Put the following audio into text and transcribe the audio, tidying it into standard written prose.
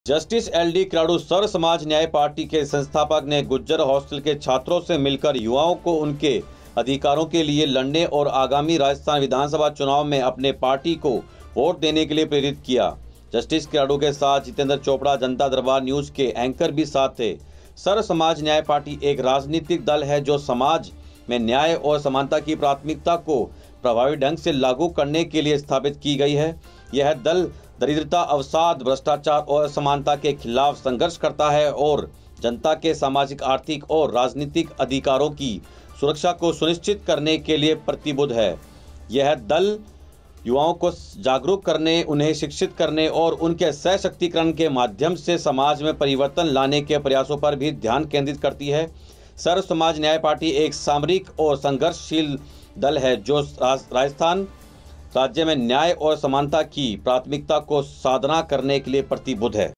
Justice LD. क्राडू सर्व समाज न्याय party के संस्थापक ने गुज्जर हॉस्टल के छात्रों से मिलकर युवाओं को उनके अधिकारों के लिए लड़ने और आगामी राजस्थान विधानसभा चुनाव में अपने पार्टी को वोट देने के लिए प्रेरित किया। जस्टिस क्राडू के साथ जितेंद्र चोपड़ा जनता दरबार न्यूज के एंकर भी साथ थे। सर्व समाज न्याय पार्टी एक राजनीतिक दल है जो समाज में न्याय और समानता की प्राथमिकता को प्रभावी ढंग से लागू करने के लिए स्थापित की गई है। यह दल दरिद्रता, अवसाद, भ्रष्टाचार और असमानता के खिलाफ संघर्ष करता है और जनता के सामाजिक, आर्थिक और राजनीतिक अधिकारों की सुरक्षा को सुनिश्चित करने के लिए प्रतिबद्ध है। यह दल युवाओं को जागरूक करने, उन्हें शिक्षित करने और उनके सशक्तिकरण के माध्यम से समाज में परिवर्तन लाने के प्रयासों पर भी ध्यान केंद्रित करती है। सर्व समाज न्याय पार्टी एक सामरिक और संघर्षशील दल है जो राजस्थान राज्य में न्याय और समानता की प्राथमिकता को साधना करने के लिए प्रतिबद्ध है।